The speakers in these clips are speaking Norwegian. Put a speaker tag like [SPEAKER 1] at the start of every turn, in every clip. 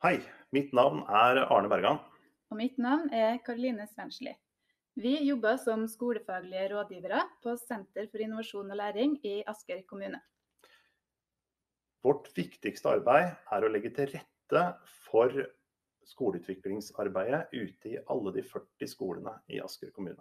[SPEAKER 1] Hei, mitt navn er Arne Bergan.
[SPEAKER 2] Og mitt navn er Karoline Svensli. Vi jobber som skolefaglige rådgivere på Senter for innovasjon og læring i Asker kommune.
[SPEAKER 1] Vårt viktigste arbeid er å legge til rette for skoleutviklingsarbeidet ute i alle de 40 skolene i Asker kommune.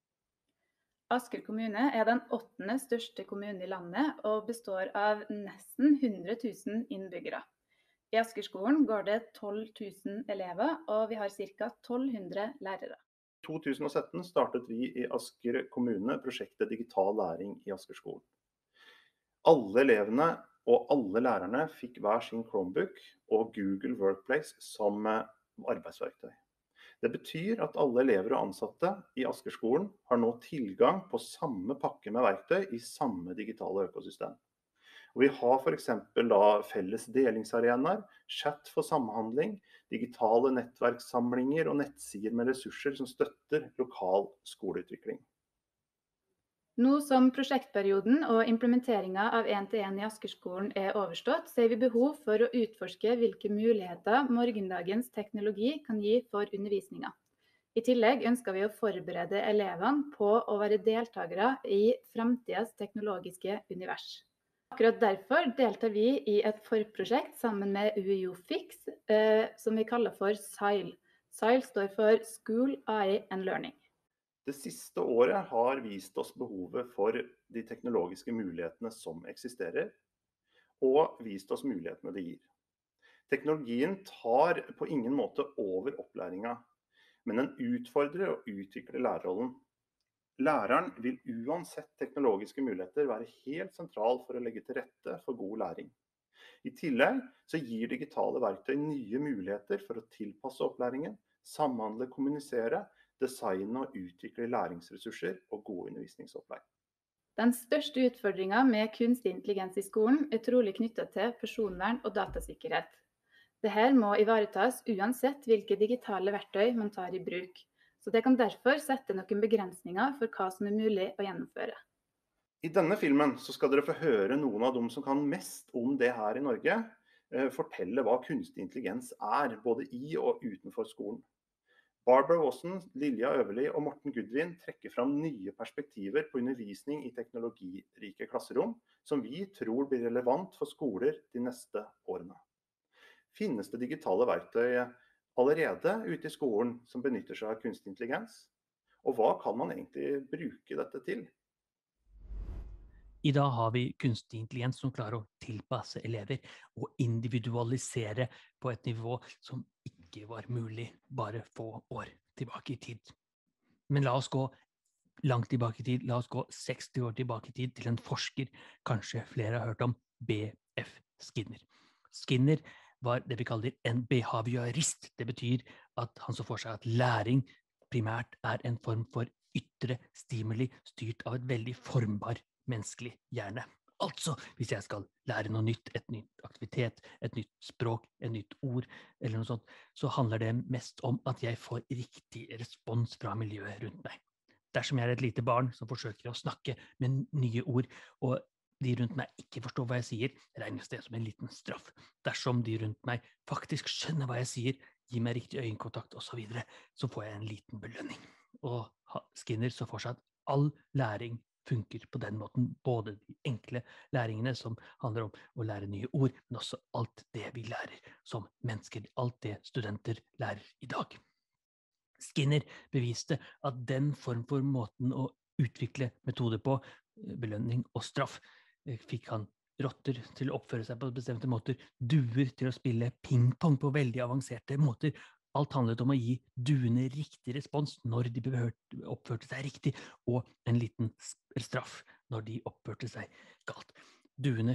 [SPEAKER 2] Asker kommune er den 8. største kommunen i landet og består av nesten 100 000 innbyggere. I Askerskolen går det 12 000 elever, og vi har ca. 1200 lærere.
[SPEAKER 1] I 2017 startet vi i Asker kommune prosjektet Digital læring i Askerskolen. Alle elevene og alle lærerne fikk hver sin Chromebook og Google Workplace som arbeidsverktøy. Det betyr at alle elever og ansatte i Askerskolen har nå tilgang på samme pakke med verktøy i samme digitale økosystem. Og vi har for eksempel felles delingsarenaer, chat for samhandling, digitale nettverkssamlinger og nettsider med ressurser som støtter lokal skoleutvikling.
[SPEAKER 2] Nå som prosjektperioden og implementeringen av 1-til-1 i Askerskolen er overstått, ser vi behov for å utforske hvilke muligheter morgendagens teknologi kan gi for undervisningen. I tillegg ønsker vi å forberede elevene på å være deltakere i fremtidens teknologiske univers. Akkurat derfor deltar vi i et forprosjekt sammen med UiO Fix, som vi kaller for SILE. SILE står for School, AI and Learning.
[SPEAKER 1] Det siste året har vist oss behovet for de teknologiske mulighetene som eksisterer, og vist oss mulighetene det gir. Teknologien tar på ingen måte over opplæringen, men den utfordrer og utvikler lærerrollen. Læreren vil uansett teknologiske muligheter være helt sentral for å legge til rette for god læring. I tillegg så gir digitale verktøy nye muligheter for å tilpasse opplæringen, samhandle, kommunisere, designe og utvikle læringsressurser og gode undervisningsopplegg.
[SPEAKER 2] Den største utfordringen med kunstig intelligens i skolen er trolig knyttet til personvern og datasikkerhet. Dette må ivaretas uansett hvilke digitale verktøy man tar i bruk. Så det kan derfor sette noen begrensninger for hva som er mulig å gjennomføre.
[SPEAKER 1] I denne filmen så skal dere få høre noen av dem som kan mest om det her i Norge, fortelle hva kunstig intelligens er, både i og utenfor skolen. Barbara Aasen, Lilja Øverli og Morten Gudvin trekker fram nye perspektiver på undervisning i teknologirike klasserom, som vi tror blir relevant for skoler de neste årene. Finnes det digitale verktøy allerede ute i skolen som benytter seg av kunstig intelligens? Og hva kan man egentlig bruke dette til?
[SPEAKER 3] I dag har vi kunstig intelligens som klarer å tilpasse elever og individualisere på et nivå som ikke var mulig bare få år tilbake i tid. Men la oss gå langt tilbake i tid, la oss gå 60 år tilbake i tid til en forsker, kanskje flere har hørt om, B.F. Skinner. Skinner var det vi kaller en behaviorist. Det betyr at han så for seg at læring primært er en form for ytre stimuli styrt av et veldig formbar menneskelig hjerne. Altså, hvis jeg skal lære noe nytt, et nytt aktivitet, et nytt språk, et nytt ord, eller noe sånt, så handler det mest om at jeg får riktig respons fra miljøet rundt meg. Dersom jeg er et lite barn som forsøker å snakke med nye ord, og de rundt meg ikke forstår hva jeg sier, regnes det som en liten straff. Dersom de rundt meg faktisk skjønner hva jeg sier, gir meg riktig øyekontakt og så videre, så får jeg en liten belønning. Og Skinner så for seg at all læring funker på den måten, både de enkle læringene som handler om å lære nye ord, men også alt det vi lærer som mennesker, alt det studenter lærer i dag. Skinner beviste at den form for måten å utvikle metoder på, belønning og straff, fikk han rotter til å oppføre seg på bestemte måter, duer til å spille pingpong på veldig avanserte måter. Alt handlet om å gi duene riktig respons når de oppførte seg riktig, og en liten straff når de oppførte seg galt. Duene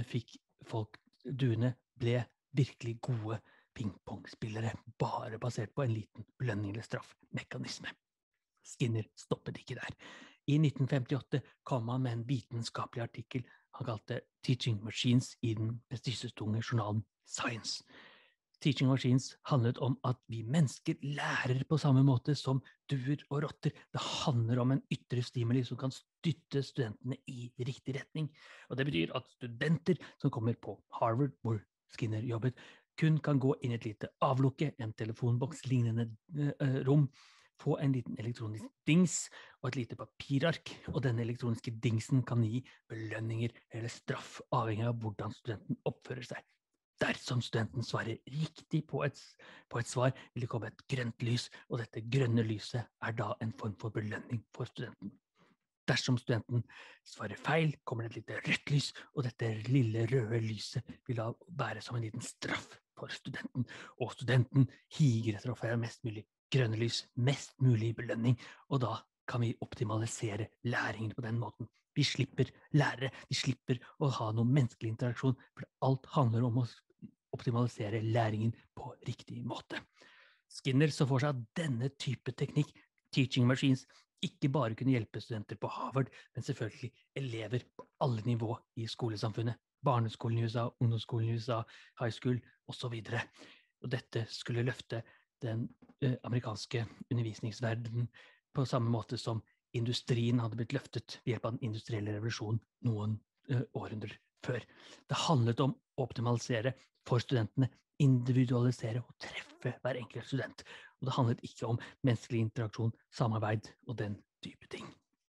[SPEAKER 3] ble virkelig gode pingpongspillere, bare basert på en liten belønning eller straffmekanisme. Skinner stoppet ikke der. I 1958 kom han med en vitenskapelig artikkel han kalte Teaching Machines i den prestisjetunge journalen Science. Teaching Machines handlet om at vi mennesker lærer på samme måte som duer og rotter. Det handler om en ytre stimuli som kan dytte studentene i riktig retning. Og det betyr at studenter som kommer på Harvard, hvor Skinner jobbet, kun kan gå inn i et lite avlukke, en telefonboks-lignende rom, få en liten elektronisk dings og et lite papirark, og denne elektroniske dingsen kan gi belønninger eller straff, avhengig av hvordan studenten oppfører seg. Dersom studenten svarer riktig på et svar, vil det komme et grønt lys, og dette grønne lyset da en form for belønning for studenten. Dersom studenten svarer feil, kommer det et lite rødt lys, og dette lille røde lyset vil da være som en liten straff for studenten, og studenten higer etter å få mest mulig grønne lys, mest mulig belønning, og da kan vi optimalisere læringen på den måten. Vi slipper lærere, vi slipper å ha noen menneskelig interaksjon, for alt handler om å optimalisere læringen på riktig måte. Skinner så for seg at denne type teknikk, teaching machines, ikke bare kunne hjelpe studenter på Harvard, men selvfølgelig elever på alle nivå i skolesamfunnet, barneskolen i USA, ungdomsskolen i USA, high school, og så videre. Og dette skulle løfte den amerikanske undervisningsverdenen på samme måte som industrien hadde blitt løftet ved hjelp av den industrielle revolusjonen noen århundrer før. Det handlet om å optimalisere for studentene, individualisere og treffe hver enkelt student. Og det handlet ikke om menneskelig interaksjon, samarbeid og den type ting.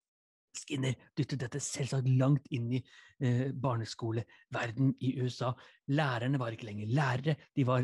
[SPEAKER 3] Skinner dyttet dette selvsagt langt inn i barneskoleverden i USA. Lærerne var ikke lenger lærere, de var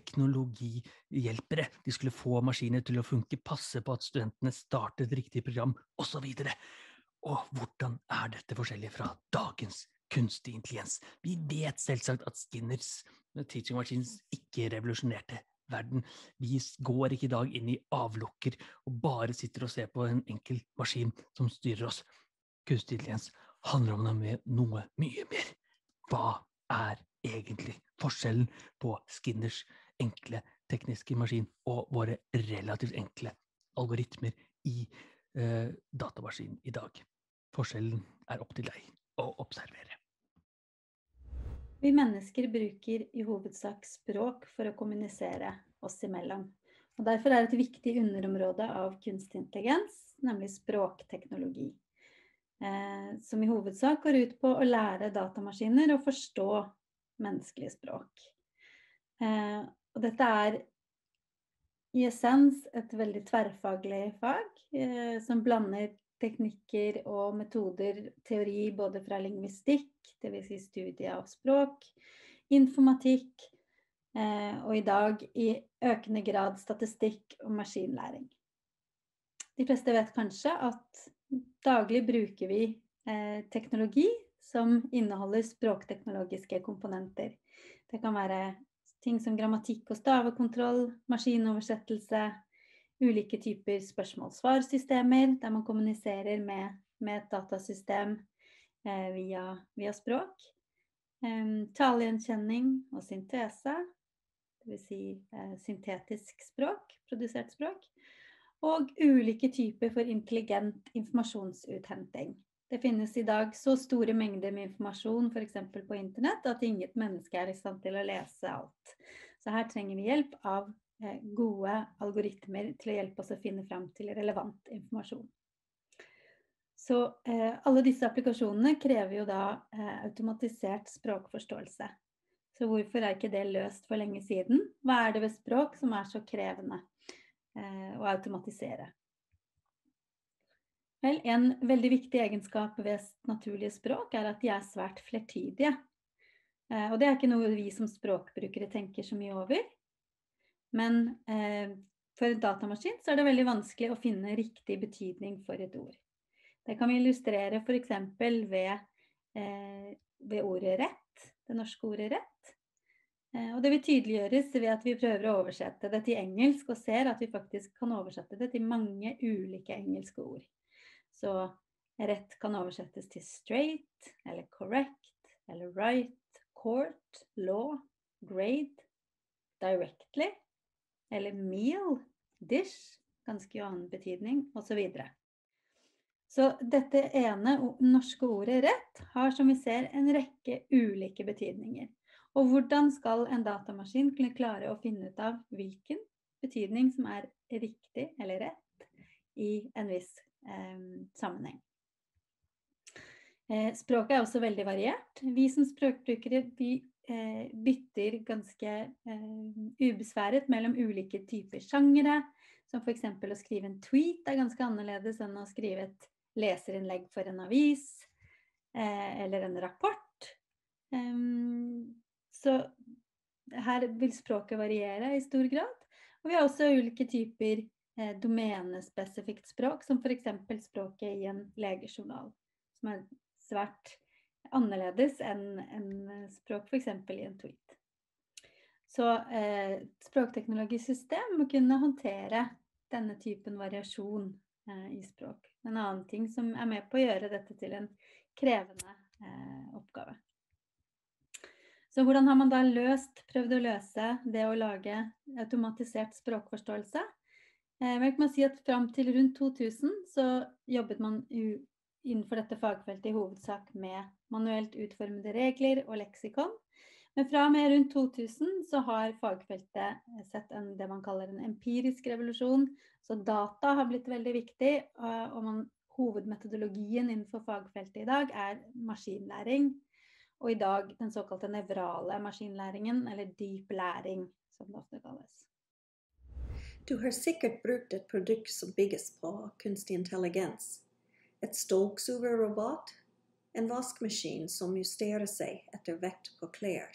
[SPEAKER 3] teknologihjelpere. De skulle få maskiner til å funke, passe på at studentene startet riktig program, og så videre. Og hvordan dette forskjellig fra dagens kunstig intelligens? Vi vet selvsagt at Skinners teaching machines ikke revolusjonerte verden. Vi går ikke i dag inn i avlukker og bare sitter og ser på en enkel maskin som styrer oss. Kunstig intelligens handler om noe mye mer. Hva egentlig forskjellen på Skinners enkle tekniske maskin og våre relativt enkle algoritmer i datamaskinen i dag? Forskjellen opp til deg å observere.
[SPEAKER 4] Vi mennesker bruker i hovedsak språk for å kommunisere oss imellom. Og derfor et viktig underområde av kunstig intelligens, nemlig språkteknologi. Som i hovedsak går ut på å lære datamaskiner å forstå menneskelig språk. Og dette i essens et veldig tverrfaglig fag, som blander teknikker og metoder, teori både fra lingvistikk, det vil si studie av språk, informatikk, og i dag i økende grad statistikk og maskinlæring. De fleste vet kanskje at daglig bruker vi teknologi som inneholder språkteknologiske komponenter. Det kan være ting som grammatikk og stavekontroll, maskinoversettelse, ulike typer spørsmål-svar-systemer, der man kommuniserer med et datasystem via språk. Talegjenkjenning og syntese, det vil si syntetisk språk, produsert språk, og ulike typer for intelligent informasjonsuthenting. Det finnes i dag så store mengder med informasjon, for eksempel på internett, at inget menneske i stand til å lese alt. Så her trenger vi hjelp av gode algoritmer til å hjelpe oss å finne frem til relevant informasjon. Så alle disse applikasjonene krever jo da automatisert språkforståelse. Så hvorfor ikke det løst for lenge siden? Hva det ved språk som så krevende å automatisere? Vel, en veldig viktig egenskap ved naturlige språk at de svært flertydige. Og det ikke noe vi som språkbrukere tenker så mye over. Men for en datamaskin så det veldig vanskelig å finne riktig betydning for et ord. Det kan vi illustrere for eksempel ved ordet rett, det norske ordet rett. Og det vil tydeliggjøres ved at vi prøver å oversette det til engelsk og ser at vi faktisk kan oversette det til mange ulike engelske ord. Så rett kan oversettes til straight, eller correct, eller right, court, law, grade, directly, eller meal, dish, ganske annen betydning, og så videre. Så dette ene norske ordet rett har, som vi ser, en rekke ulike betydninger. Og hvordan skal en datamaskin kunne klare å finne ut av hvilken betydning som riktig eller rett i en viss sammenheng? Språket også veldig variert. Vi som språkbrukere, vi bytter ganske ubesværet mellom ulike typer sjangere, som for eksempel å skrive en tweet ganske annerledes enn å skrive et leserinnlegg for en avis, eller en rapport. Så her vil språket variere i stor grad. Og vi har også ulike typer domenespesifikt språk, som for eksempel språket i en legejournal, som svært annerledes enn språk for eksempel i en tweet. Så språkteknologisk system må kunne håndtere denne typen variasjon i språk. En annen ting som med på å gjøre dette til en krevende oppgave. Så hvordan har man da prøvd å løse det å lage automatisert språkforståelse? Vel kan man si at frem til rundt 2000 så jobbet man innenfor dette fagfeltet i hovedsak med manuelt utformede regler og leksikon. Men fra og med rundt 2000 så har fagfeltet sett det man kaller en empirisk revolusjon. Så data har blitt veldig viktig, og hovedmetodologien innenfor fagfeltet i dag maskinlæring. Og i dag den såkalte nevrale maskinlæringen, eller dyp læring, som det ofte kalles.
[SPEAKER 5] Du har sikkert brukt et produkt som bygges på kunstig intelligens. Et støvsugerrobot, en vaskmaskin som justerer seg etter vekt på klær,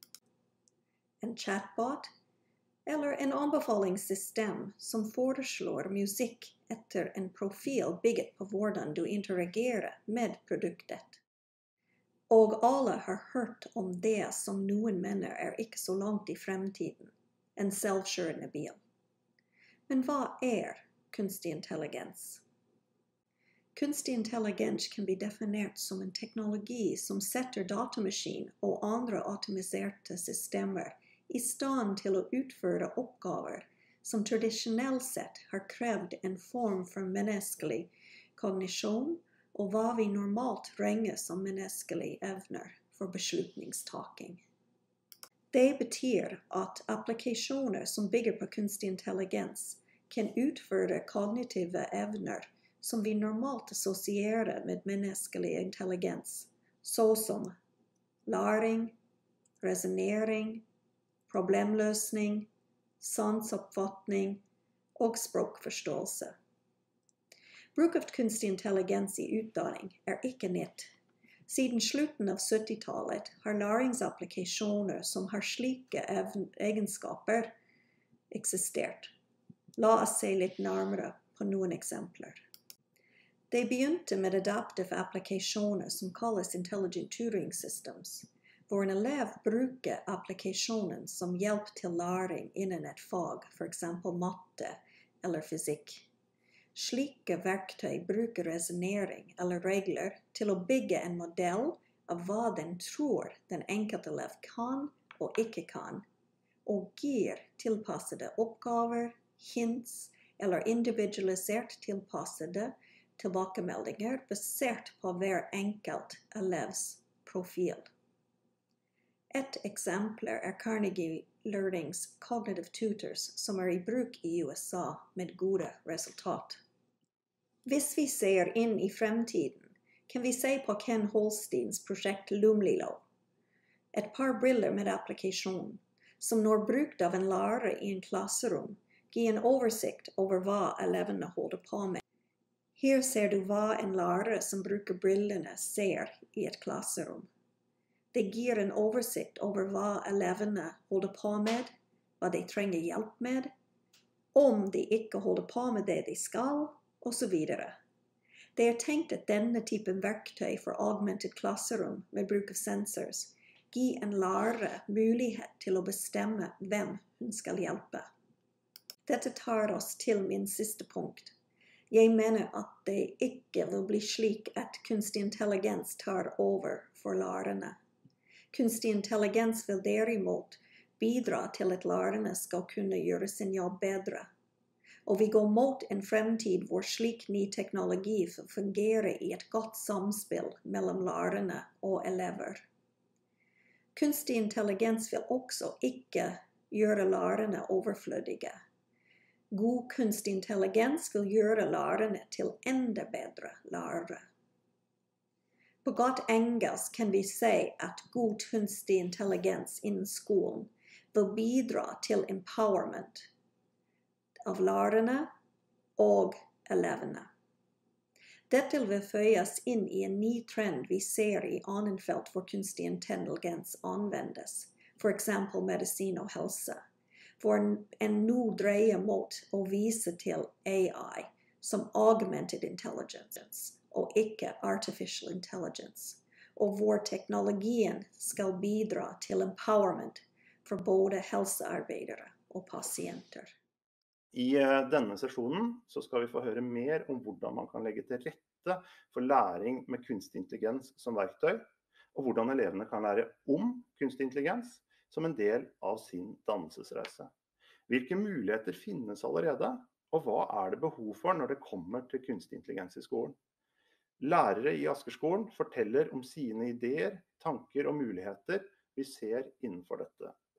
[SPEAKER 5] en chatbot eller en anbefalingssystem som foreslår musikk etter en profil bygget på hvordan du interagerer med produktet. Og alle har hørt om det som noen mener ikke så langt i fremtiden, en selvkjørende bil. Men hva kunstig intelligens? Kunstig intelligens kan bli definert som en teknologi som setter datamaskin og andre automatiserte systemer i stand til å utføre oppgaver som tradisjonelt sett har krevd en form for menneskelig kognisjon og hva vi normalt regner som menneskelige evner for beslutningstaking. Det betyr at applikasjoner som bygger på kunstig intelligens kan utføre kognitive evner som vi normalt assosierer med menneskelig intelligens, såsom læring, resonering, problemløsning, sansoppfatning og språkforståelse. Bruk av kunstig intelligens i utdanning ikke nytt. Siden slutten av 70-tallet har læringsapplikasjoner som har slike egenskaper eksistert. La oss se litt nærmere på noen eksempler. Det begynte med adaptive applikasjoner som kalles Intelligent Tutoring Systems, hvor en elev bruker applikasjonen som hjelp til læring innen et fag, for eksempel matte eller fysikk. Slike verktøy bruker resonering eller regler til å bygge en modell av hva den tror den enkelte elev kan og ikke kan, og gir tilpassede oppgaver, hints eller individualisert tilpassede tilbakemeldinger basert på hver enkelt elevs profil. Et eksempel Carnegie Learnings Cognitive Tutors som i bruk i USA med gode resultat. Hvis vi ser inn i fremtiden, kan vi se på Ken Holsteins prosjekt Lumlilo. Et par briller med applikasjon, som når brukt av en lærer i en klasserom, gir en oversikt over hva elevene holder på med. Her ser du hva en lærer som bruker brillene ser i et klasserom. Det gir en oversikt over hva elevene holder på med, hva de trenger hjelp med, om de ikke holder på med det de skal, og så videre. Det tenkt at denne typen verktøy for augmented klasserom med bruk av sensors gir en lærer mulighet til å bestemme hvem hun skal hjelpe. Dette tar oss til min siste punkt. Jeg mener at det ikke vil bli slik at kunstig intelligens tar over for lærerne. Kunstig intelligens vil derimot bidra til at lærerne skal kunne gjøre sin jobb bedre. Og vi går mot en fremtid hvor slik ny teknologi vil fungere i et godt samspill mellom lærerne og elever. Kunstig intelligens vil også ikke gjøre lærerne overflødige. God kunstig intelligens vil gjøre lærerne til enda bedre lærere. På godt engelsk kan vi si at god kunstig intelligens innen skolen vil bidra til empowerment av lærerne og elevene. Dette vil føyes inn i en ny trend vi ser i annen felt hvor kunstig intelligens anvendes, for eksempel medisin og helse, hvor en nå dreier mot å vise til AI som augmented intelligence og ikke artificial intelligence, og hvor teknologien skal bidra til empowerment for både helsearbeidere og pasienter.
[SPEAKER 1] I denne sesjonen så skal vi få høre mer om hvordan man kan legge til rette for læring med kunstig intelligens som verktøy, og hvordan elevene kan lære om kunstig intelligens som en del av sin dannelsesreise. Hvilke muligheter finnes allerede, og hva er det behov for når det kommer til kunstig intelligens i skolen? Lærere i Askerskolen forteller om sine ideer, tanker og muligheter vi ser innenfor dette